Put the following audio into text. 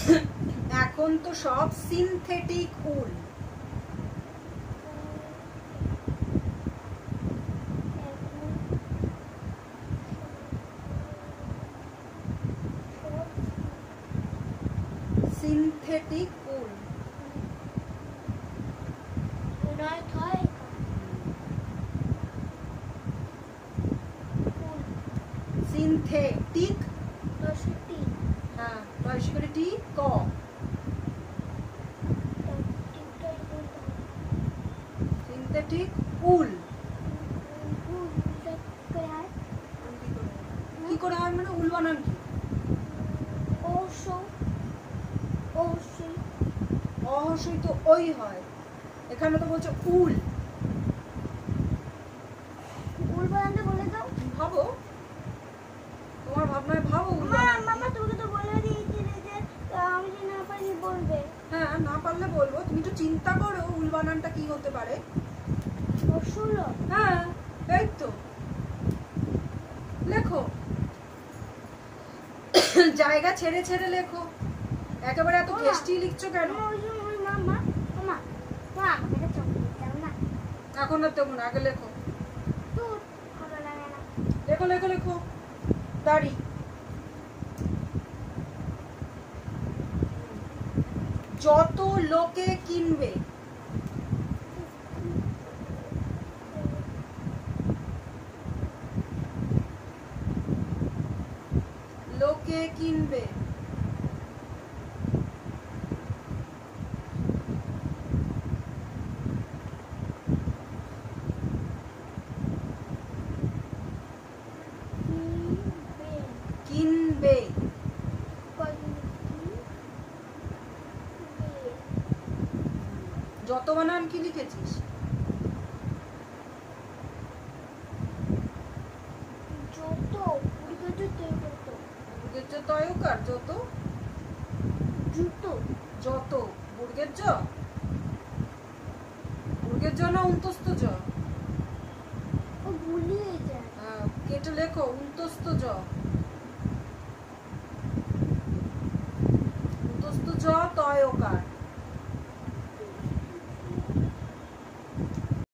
এখন তো সব synthetic wool. Synthetic wool synthetic হ্যাঁ টি ক সিনথেটিক উল কি করে হয় মানে উল বানান কি অহসই তো ওই হয় এখানে তো বলছে উল উল বানানটা বলে দাও ভাবো তোমার ভাবনায় ভাবো উল বানান মামা তুমি তো বলে দিয়েছিলে যে আমি যদি না পারি বলবে হ্যাঁ না পারলে বলবো তুমি তো চিন্তা করো উল বানানটা কি হতে পারে শুনলো হ্যাঁ এই তো লেখো জায়গা ছেড়ে ছেড়ে লেখো একেবারে এত ঘেষ্টি লিখছো কেন এখন না তেমন আগে লেখো লেখো লেখো লেখো দাড়ি যত লোকে কিনবে লোকে কিনবে কিনবে যত বানান কি লিখেছিস তয়কার যত জুতো যত বুর্গের জ বুর্গের জ না উন্তস্ত জ ও ভুলিয়ে যায় কেটে লেখো উন্তস্ত জ উন্তস্ত জ তয়কার